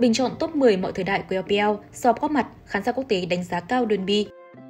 Bình chọn top 10 mọi thời đại của LPL, Sọp góp mặt, khán giả quốc tế đánh giá cao Donby.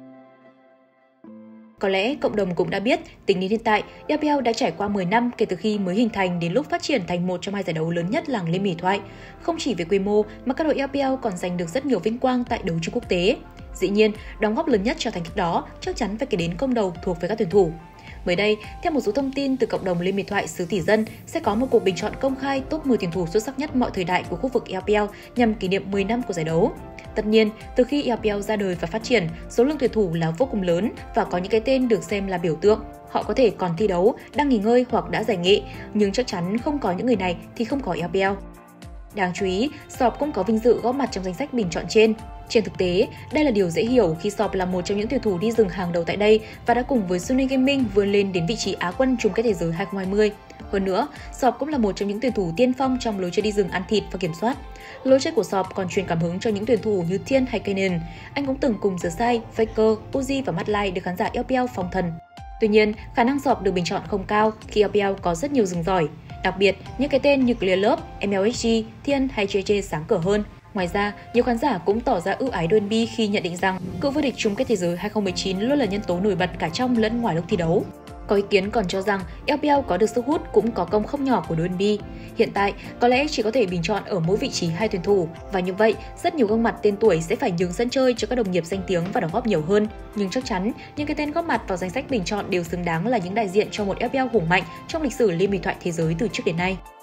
Có lẽ cộng đồng cũng đã biết, tính đến hiện tại, LPL đã trải qua 10 năm kể từ khi mới hình thành đến lúc phát triển thành một trong hai giải đấu lớn nhất làng Liên Mỹ Thoại. Không chỉ về quy mô mà các đội LPL còn giành được rất nhiều vinh quang tại đấu trường quốc tế. Dĩ nhiên, đóng góp lớn nhất cho thành tích đó chắc chắn phải kể đến công đầu thuộc về các tuyển thủ. Mới đây, theo một số thông tin từ cộng đồng Liên Mỹ Thoại xứ tỷ dân, sẽ có một cuộc bình chọn công khai top 10 tuyển thủ xuất sắc nhất mọi thời đại của khu vực LPL nhằm kỷ niệm 10 năm của giải đấu. Tất nhiên, từ khi LPL ra đời và phát triển, số lượng tuyển thủ là vô cùng lớn và có những cái tên được xem là biểu tượng. Họ có thể còn thi đấu, đang nghỉ ngơi hoặc đã giải nghệ, nhưng chắc chắn không có những người này thì không có LPL. Đáng chú ý, Sọp cũng có vinh dự góp mặt trong danh sách bình chọn trên. Trên thực tế, đây là điều dễ hiểu khi Sọp là một trong những tuyển thủ đi rừng hàng đầu tại đây và đã cùng với Sunny Gaming vươn lên đến vị trí Á quân chung kết thế giới 2020. Hơn nữa, Sọp cũng là một trong những tuyển thủ tiên phong trong lối chơi đi rừng ăn thịt và kiểm soát. Lối chơi của Sọp còn truyền cảm hứng cho những tuyển thủ như Thiên hay Kanan. Anh cũng từng cùng The Sai, Faker, Uzi và Madlai được khán giả LPL phong thần. Tuy nhiên, khả năng Sọp được bình chọn không cao khi LPL có rất nhiều rừng giỏi. Đặc biệt, những cái tên như Clearlove, MLSG, Thiên hay JJ sáng cửa hơn. Ngoài ra, nhiều khán giả cũng tỏ ra ưu ái Donby khi nhận định rằng cựu vô địch chung kết thế giới 2019 luôn là nhân tố nổi bật cả trong lẫn ngoài lúc thi đấu. Có ý kiến còn cho rằng LPL có được sức hút cũng có công không nhỏ của Donby. Hiện tại, có lẽ chỉ có thể bình chọn ở mỗi vị trí 2 tuyển thủ và như vậy, rất nhiều gương mặt tên tuổi sẽ phải nhường sân chơi cho các đồng nghiệp danh tiếng và đóng góp nhiều hơn. Nhưng chắc chắn, những cái tên góp mặt vào danh sách bình chọn đều xứng đáng là những đại diện cho một LPL hùng mạnh trong lịch sử Liên Mỹ Thoại thế giới từ trước đến nay.